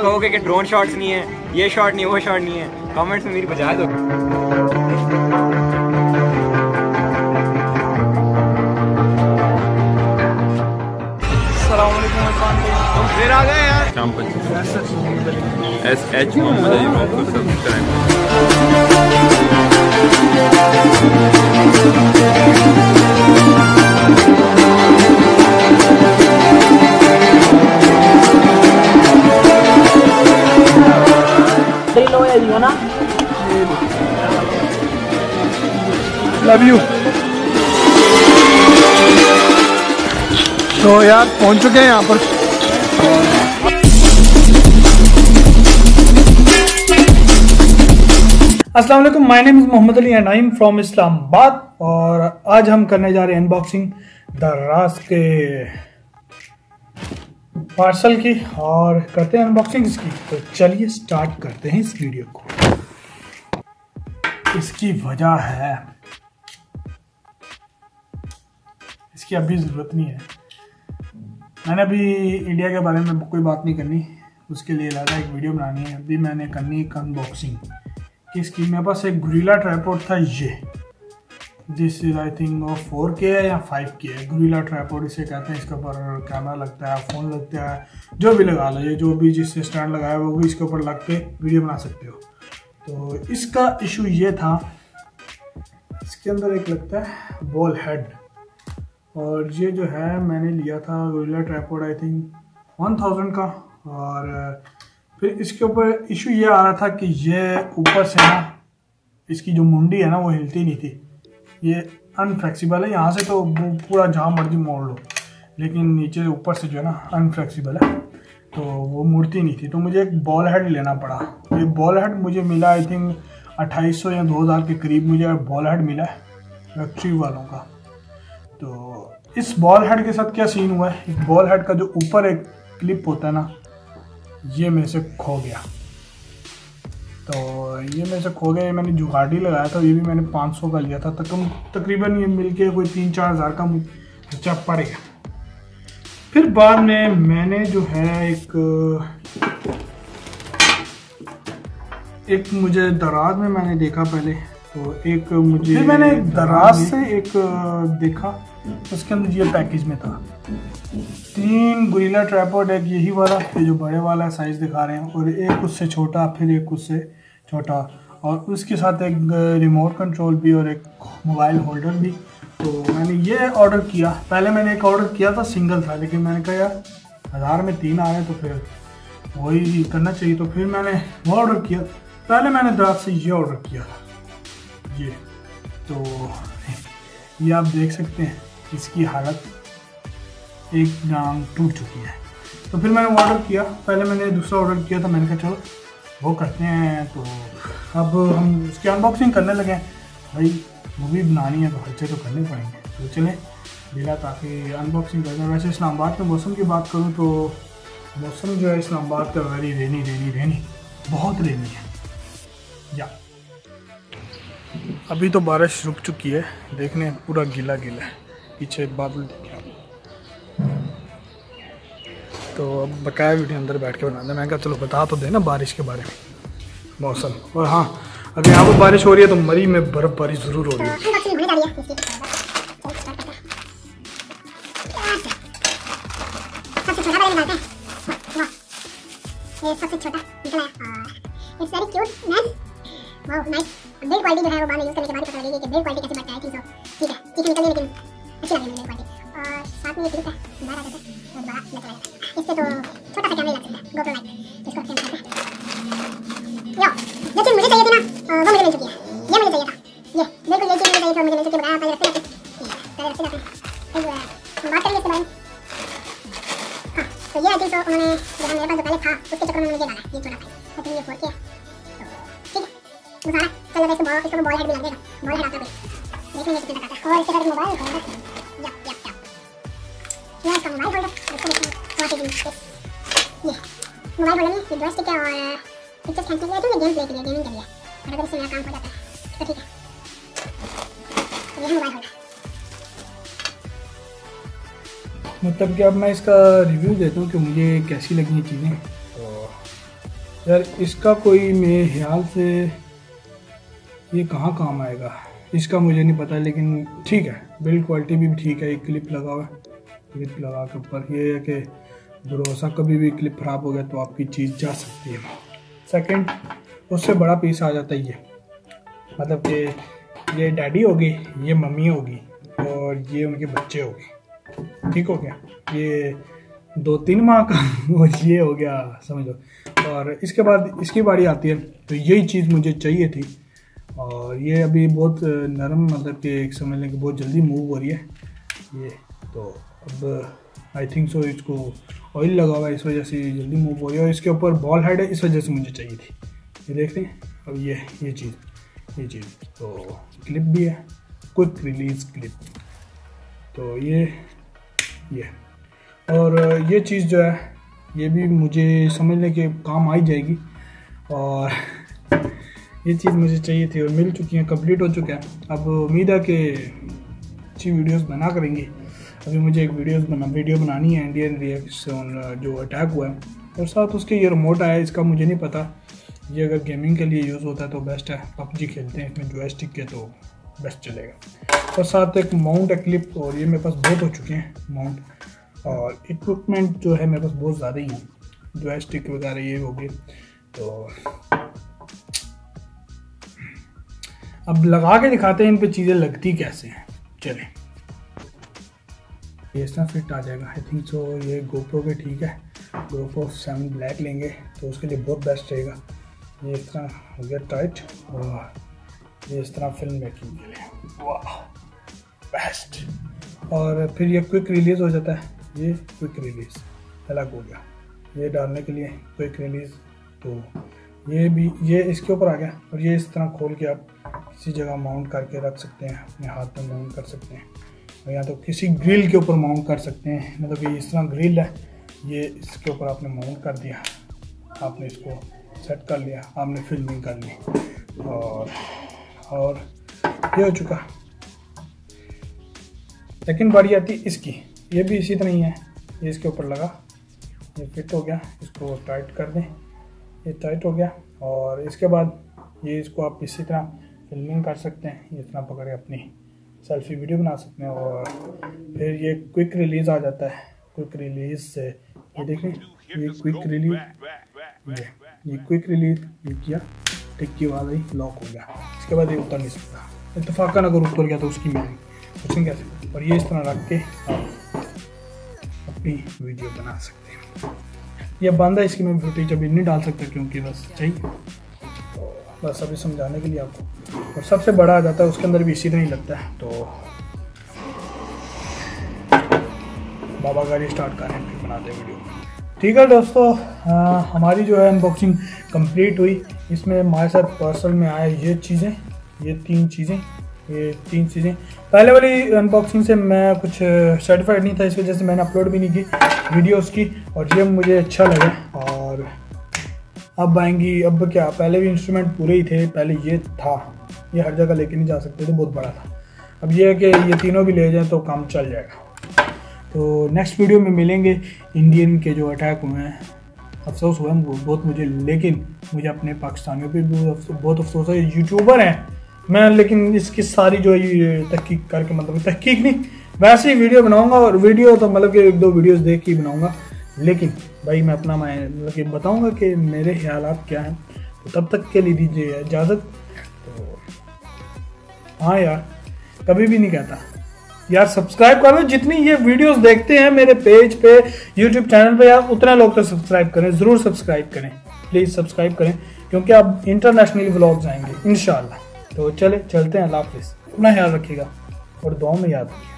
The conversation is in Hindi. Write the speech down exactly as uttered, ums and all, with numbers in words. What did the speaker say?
कहोगे कि ड्रोन शॉट्स नहीं है, ये शॉट नहीं, वो शॉट नहीं है, कमेंट्स में मेरी बजा दो। तुम फिर आ गए यार। शाम एस एच मोहम्मद अली को सब्सक्राइब। Love you. तो यार पहुंच चुके हैं यहाँ पर। अस्सलाम वालेकुम, my name is Mohammad Ali and I am from Islamabad. और आज हम करने जा रहे हैं अनबॉक्सिंग दराज के पार्सल की और करते हैं अनबॉक्सिंग इसकी। तो चलिए स्टार्ट करते हैं इस वीडियो को। इसकी वजह है, इसकी अभी ज़रूरत नहीं है। मैंने अभी इंडिया के बारे में कोई बात नहीं करनी, उसके लिए लगा एक वीडियो बनानी है। अभी मैंने करनी एक अनबॉक्सिंग किसकी। मेरे पास एक गुरिल्ला ट्राइपॉड था, ये दिस इज आई थिंक वो फोर के है या फाइव के है। गुरिल्ला ट्राइपॉड इसे कहते हैं। इसके ऊपर कैमरा लगता है, फ़ोन लगता है, जो भी लगा लो, ये जो भी जिससे स्टैंड लगाया वो भी इसके ऊपर लग के वीडियो बना सकते हो। तो इसका इशू ये था, इसके अंदर एक लगता है बॉल हेड, और ये जो है मैंने लिया था gorilla tripod I think one thousand का। और फिर इसके ऊपर इशू ये आ रहा था कि ये ऊपर से ना इसकी जो मुंडी है ना वो हिलती नहीं थी। ये अनफ्लेक्सिबल है, यहाँ से तो पूरा जहाँ मर्जी मोड़ लो, लेकिन नीचे ऊपर से जो है ना अनफ्लेक्सिबल है, तो वो मुड़ती नहीं थी। तो मुझे एक बॉल हेड लेना पड़ा। ये बॉल हेड मुझे मिला आई थिंक अट्ठाईस सौ या दो हज़ार के करीब मुझे बॉल हेड मिला है फैक्ट्री वालों का। तो इस बॉल हेड के साथ क्या सीन हुआ है, इस बॉल हेड का जो ऊपर एक क्लिप होता है ना, ये मेरे से खो गया। तो ये मेरे से खो गया। ये मैंने जुगाड़ी लगाया था, ये भी मैंने पाँच सौ का लिया था। तक तकरीबन ये मिलके कोई तीन चार हज़ार का खर्चा पड़ गया। फिर बाद में मैंने जो है एक एक मुझे दराज में मैंने देखा पहले, तो एक मुझे फिर मैंने दराज से एक देखा, उसके अंदर ये पैकेज में था तीन गुरिल्ला ट्राइपॉड, एक यही वाला, ये जो बड़े वाला साइज़ दिखा रहे हैं, और एक उससे छोटा, फिर एक उससे छोटा, और उसके साथ एक रिमोट कंट्रोल भी और एक मोबाइल होल्डर भी। तो मैंने ये ऑर्डर किया। पहले मैंने एक ऑर्डर किया था, सिंगल था, लेकिन मैंने कहा यार हज़ार में तीन आ रहे तो फिर वही करना चाहिए। तो फिर मैंने वो ऑर्डर किया। पहले मैंने दराज से ये ऑर्डर किया था, ये। तो ये आप देख सकते हैं इसकी हालत, एक टांग टूट चुकी है। तो फिर मैंने ऑर्डर किया। पहले मैंने दूसरा ऑर्डर किया था, मैंने कहा चलो वो करते हैं। तो अब हम उसकी अनबॉक्सिंग करने लगे। भाई मूवी बनानी है तो खर्चे तो करने पड़ेंगे। तो चले बिना ताकि अनबॉक्सिंग करते हैं। वैसे इस्लामाबाद के मौसम की बात करूँ तो मौसम जो है इस्लामाबाद का वेरी रेनी रेनी रेनी बहुत रेनी है। या अभी तो बारिश रुक चुकी है, देखने पूरा गीला गीला है, पीछे बादल देखे। तो अब बकाया वीडियो अंदर बैठ के बनाते हैं। मैंने कहा चलो बता तो देना बारिश के बारे में, मौसम। और हाँ, अगर यहाँ पर बारिश हो रही है तो मरी में बर्फबारी ज़रूर हो रही है। सबसे छोटा निकला है, it's very cute, nice, wow nice. Build quality जो है वो बाद में यूज़ करने के बाद पता लगेगी कि बिल्ड क्वालिटी कैसे बढ़ता है। ठीक है, ठीक है, ठीक है, निकल लेकिन अच्छी लगी मुझे क्वालिटी। और साथ में ये क्लिप है, बाहर आ जाता है और बड़ा निकल जाता है। इससे तो छोटा सा कैमरा लग सकता है, गोप्रो लाइक, इसको कैम करते हैं। यो जो चीज़ मुझे चाहिए थी ना वो मुझे मिल चुकी है। ये मुझे चाहिए था, ये बिल्कुल ये चीज़ मुझे चाहिए था, मुझे मिल चुकी है। बताया पहले रखते हैं, पहले रखते हैं, फिर बात करेंगे इसके बारे में। हाँ, तो ये आई थिंक तो उन्होंने जो मेरे पास जो पहले था उसके चक्कर में मुझे डाला, ये छोटा था, तो ये फोर के है। तो ठीक है, गुजारा चलो इसको बॉल इसको बॉल हेड भी लग जाएगा, बॉल हेड आता है देखने में कितना तक आता है। और इसके साथ mobile holder, yup yup yup, ये इसका मोबाइल होल्डर, इसको देखिए बहुत ही ये मोबाइल होल्डर में ये जॉयस्टिक है और पिक्चर्स खींचने के लिए, तो ये गेम प्ले के लिए, गेमिंग के लिए। और अगर इससे मेरा काम हो जाता है तो ठीक है। तो ये मोबाइल होल्डर, मतलब कि अब मैं इसका रिव्यू देता हूँ कि मुझे कैसी लगी ये चीज़ें। तो यार इसका कोई मेरे ख्याल से ये कहाँ काम आएगा इसका मुझे नहीं पता, लेकिन ठीक है, बिल्ड क्वालिटी भी ठीक है। एक क्लिप लगा हुआ है, क्लिप लगा के ऊपर ये है कि भरोसा कभी भी क्लिप ख़राब हो गया तो आपकी चीज़ जा सकती है। सेकंड, उससे बड़ा पीस आ जाता है ये, मतलब कि ये डैडी होगी, ये मम्मी होगी और ये उनके बच्चे होंगे। ठीक हो गया, ये दो तीन माह का और ये हो गया, समझ लो। और इसके बाद इसकी बारी आती है, तो यही चीज़ मुझे चाहिए थी और ये अभी बहुत नरम, मतलब कि एक समझ लें कि बहुत जल्दी मूव हो रही है ये। तो अब आई थिंक सो इसको ऑयल लगा हुआ है, इस वजह से जल्दी मूव हो रही है। और इसके ऊपर बॉल हेड है, इस वजह से मुझे चाहिए थी। ये देखते हैं अब ये ये चीज़ ये चीज़ तो क्लिप भी है, क्विक रिलीज क्लिप, तो ये ये और ये चीज़ जो है ये भी मुझे समझने के काम आ ही जाएगी। और ये चीज़ मुझे चाहिए थी और मिल चुकी है, कंप्लीट हो चुका है। अब उम्मीद है कि अच्छी वीडियोस बना करेंगे। अभी मुझे एक वीडियोस बना वीडियो बनानी है इंडियन रिएक्शन जो अटैक हुआ है, और साथ उसके ये रिमोट आया है, इसका मुझे नहीं पता। ये अगर गेमिंग के लिए यूज़ होता है तो बेस्ट है, पबजी खेलते हैं इसमें जॉयस्टिक के तो बेस्ट चलेगा। और साथ एक माउंट है क्लिप, और ये मेरे पास बहुत हो चुके हैं माउंट, और इक्विपमेंट जो है मेरे पास बहुत ज़्यादा ही है, जॉयस्टिक वगैरह ये हो गए। तो अब लगा के दिखाते हैं इन पे चीज़ें लगती कैसे हैं। चलें, ये इस तरह फिट आ जाएगा आई थिंक सो। ये गोप्रो के ठीक है, गोप्रो सेवन ब्लैक लेंगे तो उसके लिए बहुत बेस्ट रहेगा। ये इस तरह हो गया टाइट, और ये इस तरह फिल्म मेकिंग के लिए वाह बेस्ट। और फिर ये क्विक रिलीज़ हो जाता है, ये क्विक रिलीज़ अलग हो गया, ये डालने के लिए क्विक रिलीज़। तो ये भी ये इसके ऊपर आ गया, और ये इस तरह खोल के आप किसी जगह माउंट करके रख सकते हैं, अपने हाथ में माउंट कर सकते हैं, और या तो किसी ग्रिल के ऊपर माउंट कर सकते हैं। मतलब कि इस तरह ग्रिल है, ये इसके ऊपर आपने माउंट कर दिया, आपने इसको सेट कर लिया, आपने फिल्मिंग कर ली, और और ये हो चुका। लेकिन बारी आती इसकी, ये भी इसी तरह ही है, ये इसके ऊपर लगा, ये फिट हो गया, इसको टाइट कर दें, ये टाइट हो गया। और इसके बाद ये इसको आप इसी तरह फिल्मिंग कर सकते हैं, इस तरह पकड़ के अपनी सेल्फी वीडियो बना सकते हैं। और फिर ये क्विक रिलीज़ आ जाता है, क्विक रिलीज़ से ये देखें, ये क्विक रिलीज, ये ये क्विक रिलीज ये किया, टिक की आवाज़ आई, लॉक हो गया। इसके बाद ये उतर नहीं सकता, इत्तेफाकन अगर उतर गया तो उसकी मेरी कुछ कैसे। और ये इस तरह रख के आप अपनी वीडियो बना सकते हैं। ये बंद है, इसकी मैं फुटेज अभी नहीं डाल सकता क्योंकि बस चाहिए, तो बस अभी समझाने के लिए आपको। और सबसे बड़ा आ जाता है, उसके अंदर भी इसी तरह ही लगता है। तो बाबा गाड़ी स्टार्ट करें फिर बनाते हैं वीडियो। ठीक है दोस्तों, आ, हमारी जो है अनबॉक्सिंग कंप्लीट हुई। इसमें हमारे साथ पार्सल में आए ये चीज़ें, ये तीन चीज़ें ये तीन चीज़ें पहले वाली अनबॉक्सिंग से मैं कुछ सर्टिफाइड नहीं था, इस वजह से मैंने अपलोड भी नहीं की वीडियोस की, और ये मुझे अच्छा लगा। और अब आएंगी, अब क्या, पहले भी इंस्ट्रूमेंट पूरे ही थे, पहले ये था, ये हर जगह लेके नहीं जा सकते थे, बहुत बड़ा था। अब ये है कि ये तीनों भी ले जाएं तो काम चल जाएगा। तो नेक्स्ट वीडियो में मिलेंगे। इंडियन के जो अटैक हुए हैं, अफसोस हुआ है बहुत मुझे, लेकिन मुझे अपने पाकिस्तानियों पे भी बहुत अफसोस है। यूट्यूबर हैं मैं, लेकिन इसकी सारी जो है तहकीक करके, मतलब तहकीक नहीं, वैसे ही वीडियो बनाऊंगा। और वीडियो तो मतलब कि एक दो वीडियोस देख के ही बनाऊंगा, लेकिन भाई मैं अपना मैं मतलब कि बताऊंगा कि मेरे ख्यालात क्या हैं। तो तब तक के लिए दीजिए इजाज़त। तो हाँ यार, कभी भी नहीं कहता यार, सब्सक्राइब करो। जितनी ये वीडियोस देखते हैं मेरे पेज पे, यूट्यूब चैनल पे, यार उतना लोग तो सब्सक्राइब करें, ज़रूर सब्सक्राइब करें, प्लीज़ सब्सक्राइब करें, क्योंकि अब इंटरनेशनल व्लॉग्स आएंगे इंशाल्लाह। तो चले चलते हैं, अल्लाह हाफिज़, अपना ख्याल रखिएगा और दुआ में याद रखिएगा।